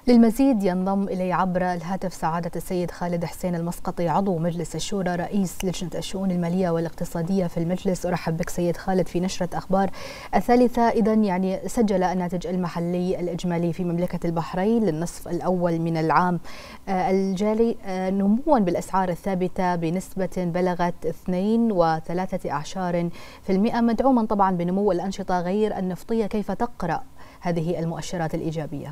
للمزيد ينضم إلي عبر الهاتف سعادة السيد خالد حسين المسقطي عضو مجلس الشورى رئيس لجنة الشؤون المالية والاقتصادية في المجلس. أرحب بك سيد خالد في نشرة أخبار الثالثة. إذن سجل الناتج المحلي الإجمالي في مملكة البحرين للنصف الأول من العام الجاري نموا بالأسعار الثابتة بنسبة بلغت 2.3%، مدعوما طبعا بنمو الأنشطة غير النفطية. كيف تقرأ هذه المؤشرات الإيجابية؟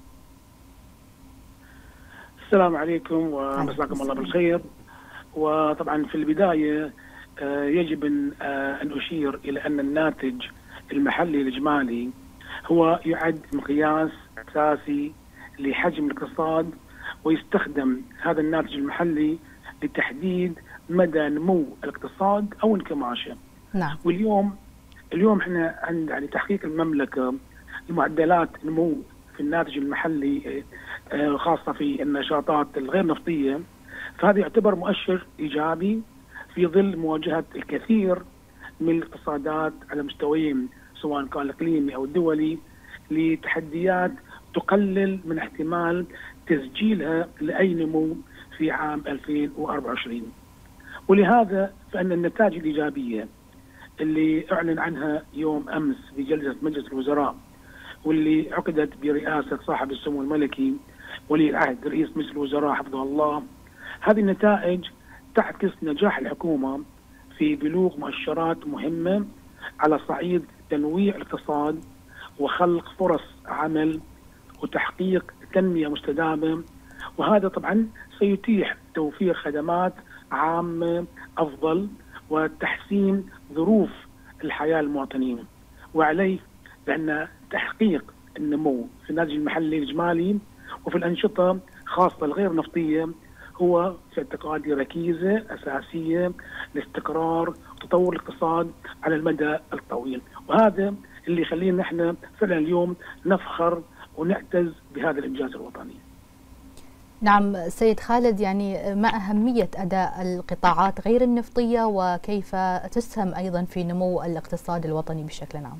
السلام عليكم ومساكم الله بالخير. وطبعا في البداية يجب أن أشير إلى أن الناتج المحلي الإجمالي هو يعد مقياس أساسي لحجم الاقتصاد، ويستخدم هذا الناتج المحلي لتحديد مدى نمو الاقتصاد أو انكماشه. نعم. واليوم احنا عند يعني تحقيق المملكة لمعدلات نمو في الناتج المحلي خاصة في النشاطات الغير نفطية، فهذا يعتبر مؤشر إيجابي في ظل مواجهة الكثير من الاقتصادات على مستويين سواء كان الإقليمي أو الدولي لتحديات تقلل من احتمال تسجيلها لأي نمو في عام 2024. ولهذا فإن النتائج الإيجابية اللي أعلن عنها يوم أمس في جلسة مجلس الوزراء، واللي عقدت برئاسة صاحب السمو الملكي ولي العهد رئيس مجلس الوزراء حفظه الله، هذه النتائج تعكس نجاح الحكومة في بلوغ مؤشرات مهمة على صعيد تنويع الاقتصاد وخلق فرص عمل وتحقيق تنمية مستدامة. وهذا طبعا سيتيح توفير خدمات عامة أفضل وتحسين ظروف الحياة للمواطنين. وعليه لأن تحقيق النمو في الناتج المحلي الإجمالي وفي الأنشطة خاصة الغير نفطية هو في اعتقادي ركيزة أساسية لاستقرار وتطور الاقتصاد على المدى الطويل، وهذا اللي يخلينا نحن فعلا اليوم نفخر ونعتز بهذا الإنجاز الوطني. نعم سيد خالد، ما أهمية أداء القطاعات غير النفطية وكيف تسهم أيضا في نمو الاقتصاد الوطني بشكل عام؟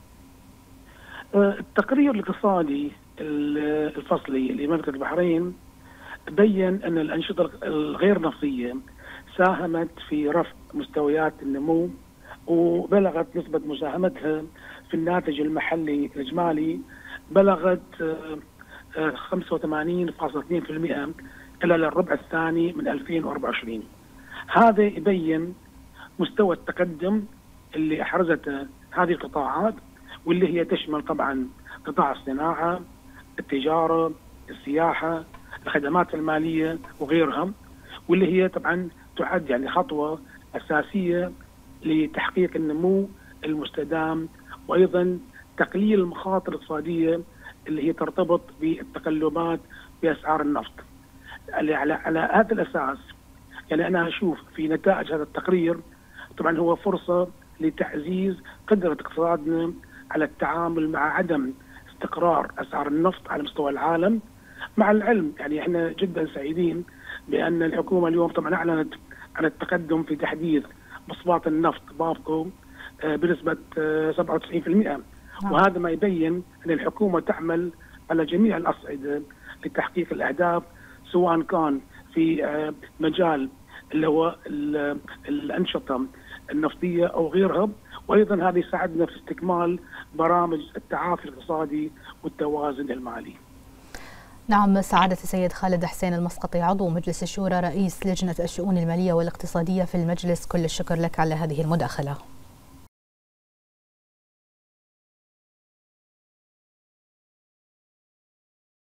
التقرير الاقتصادي الفصلي لمملكة البحرين بين أن الأنشطة الغير نفطية ساهمت في رفع مستويات النمو، وبلغت نسبة مساهمتها في الناتج المحلي الإجمالي بلغت 85.2% خلال الربع الثاني من 2024. هذا يبين مستوى التقدم اللي أحرزته هذه القطاعات، واللي هي تشمل طبعا قطاع الصناعة، التجارة، السياحة، الخدمات المالية وغيرها، واللي هي طبعا تعد خطوة أساسية لتحقيق النمو المستدام، وأيضا تقليل المخاطر الاقتصادية اللي هي ترتبط بالتقلبات بأسعار النفط. على هذا الأساس أنا أشوف في نتائج هذا التقرير طبعا هو فرصة لتعزيز قدرة اقتصادنا على التعامل مع عدم استقرار أسعار النفط على مستوى العالم. مع العلم احنا جدا سعيدين بأن الحكومة اليوم طبعا أعلنت عن التقدم في تحديث مصفات النفط بابكو بنسبة 97%، وهذا ما يبين أن الحكومة تعمل على جميع الأصعدة لتحقيق الأهداف، سواء كان في مجال اللي هو الأنشطة النفطية أو غيرها، وأيضا هذا يساعدنا في استكمال برامج التعافي الاقتصادي والتوازن المالي. نعم سعادة السيد خالد حسين المسقطي عضو مجلس الشورى رئيس لجنة الشؤون المالية والاقتصادية في المجلس، كل الشكر لك على هذه المداخلة.